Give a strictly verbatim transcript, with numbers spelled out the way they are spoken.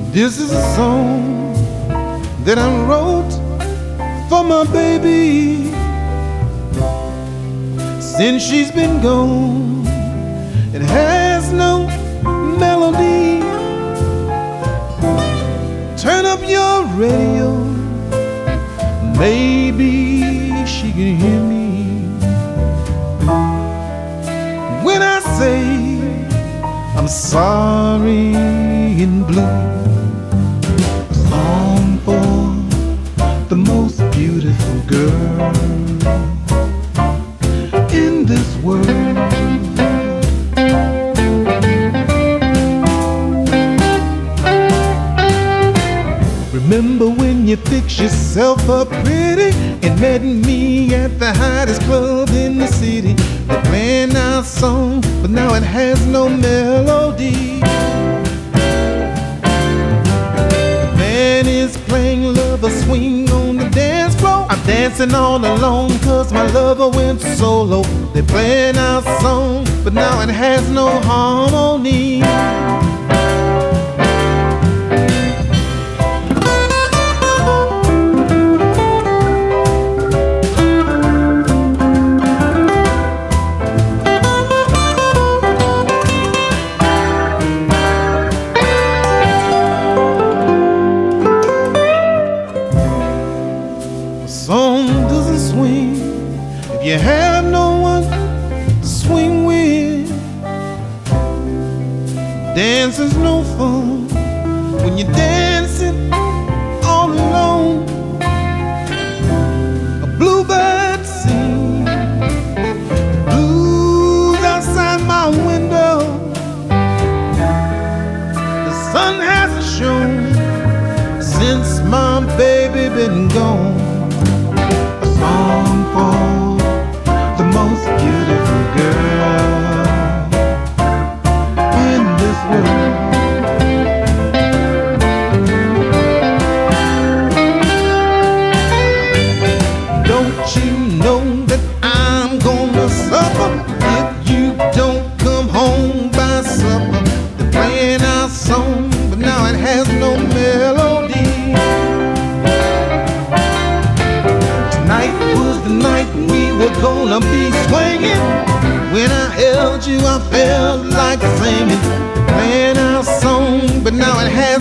This is a song that I wrote for my baby. Since she's been gone, it has no melody. Turn up your radio, maybe she can hear me when I say I'm sorry in blue. A song for the most beautiful girl in this world. Remember when you fixed yourself up pretty and met me at the hottest club in the city? They're playing our song, but now it has no melody. The man is playing Lover Swing on the dance floor. I'm dancing all alone cause my lover went solo. They're playing our song, but now it has no harmony. Song doesn't swing if you have no one to swing with. Dancing's no fun when you're dancing all alone. A bluebird sings the blues outside my window. The sun hasn't shone since my baby been gone. Song for the most beautiful girl in this world. Don't you know that I'm gonna suffer if you don't come home by supper? They're playing our song, but now it has no melody. The night we were gonna be swinging. When I held you, I felt like singing. Playing our song, but now it has